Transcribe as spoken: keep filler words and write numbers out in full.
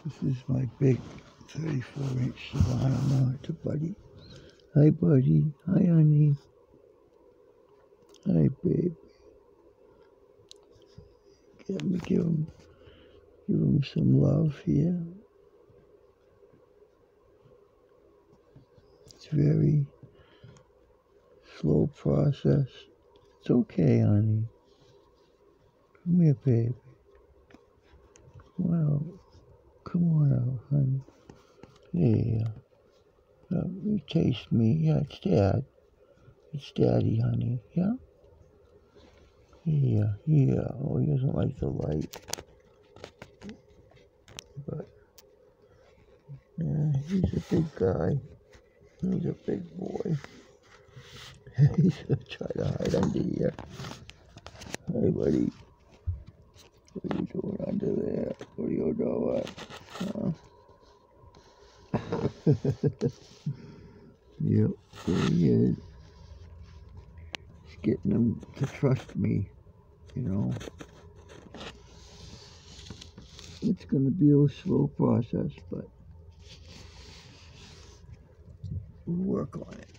This is my big thirty-four inch Savannah monitor, buddy. Hi, buddy. Hi, honey. Hi, babe. Let me give him, give him some love here. It's very slow process. It's okay, honey. Come here, baby. Come on out. Come on out, honey. Yeah. Let me taste me. Yeah, it's Dad. It's Daddy, honey. Yeah? Yeah, yeah. Oh, he doesn't like the light. But, yeah, he's a big guy. He's a big boy. He's gonna try to hide under here. Hey, buddy. What are you doing under there? What are you doing? Huh? Yep, there he is. He's getting them to trust me, you know. It's gonna be a slow process, but we'll work on it.